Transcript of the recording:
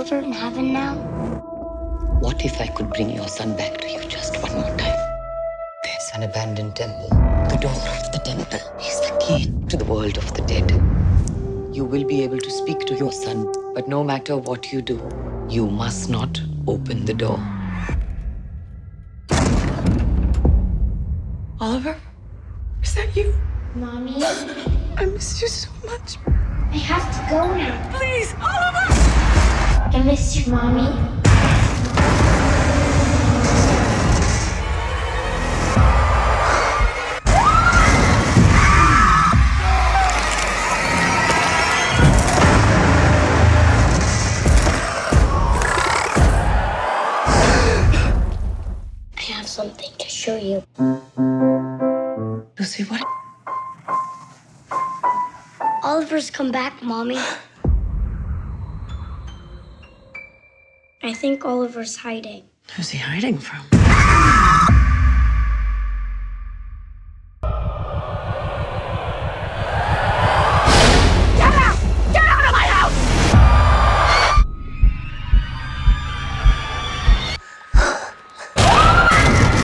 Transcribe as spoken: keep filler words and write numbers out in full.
Oliver in heaven now? What if I could bring your son back to you just one more time? There's an abandoned temple. The door of the temple is the key to the world of the dead. You will be able to speak to your son, but no matter what you do, you must not open the door. Oliver? Is that you? Mommy? I miss you so much. I have to go now. Please, Oliver! I miss you, Mommy. I have something to show you. Lucy, what? Oliver's come back, Mommy. I think Oliver's hiding. Who's he hiding from?